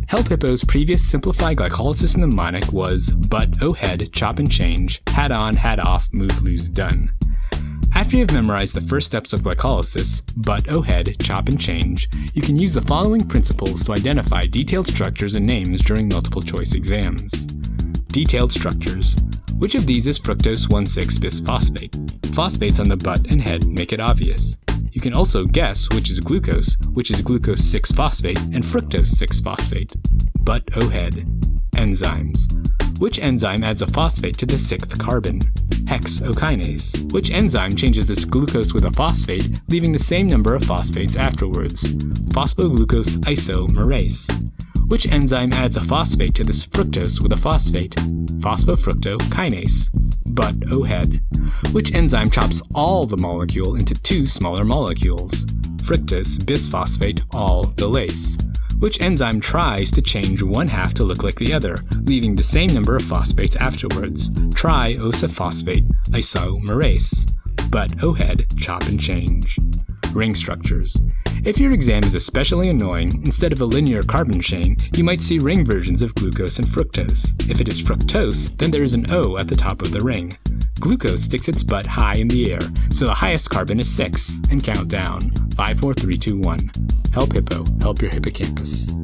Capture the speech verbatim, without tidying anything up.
Help Hippo's previous Simplified Glycolysis mnemonic was but, oh head, chop and change, hat on, hat off, move, lose, done. After you have memorized the first steps of glycolysis, but, oh head, chop and change, you can use the following principles to identify detailed structures and names during multiple choice exams. Detailed structures. Which of these is fructose one six bisphosphate? Phosphates on the butt and head make it obvious. You can also guess which is glucose, which is glucose six phosphate and fructose six phosphate. But, oh head. Enzymes. Which enzyme adds a phosphate to the sixth carbon? Hexokinase. Which enzyme changes this glucose with a phosphate, leaving the same number of phosphates afterwards? Phosphoglucose isomerase. Which enzyme adds a phosphate to this fructose with a phosphate? Phosphofructokinase. But, oh head. Which enzyme chops all the molecule into two smaller molecules? Fructose bisphosphate aldolase. Which enzyme tries to change one half to look like the other, leaving the same number of phosphates afterwards? Triisophosphate isomerase. But, oh head, chop and change. Ring structures. If your exam is especially annoying, instead of a linear carbon chain, you might see ring versions of glucose and fructose. If it is fructose, then there is an O at the top of the ring. Glucose sticks its butt high in the air, so the highest carbon is six, and count down. five, four, three, two, one. Help Hippo, help your hippocampus.